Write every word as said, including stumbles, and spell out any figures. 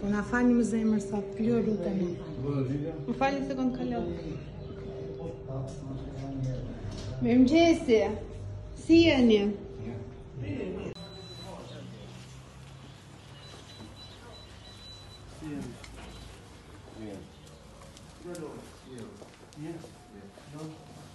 Na falni më zemër sa të plurë tani. Më falni sekond kalon. Mirëmëngjesi. Si jeni? Yeah. Yeah. Yeah.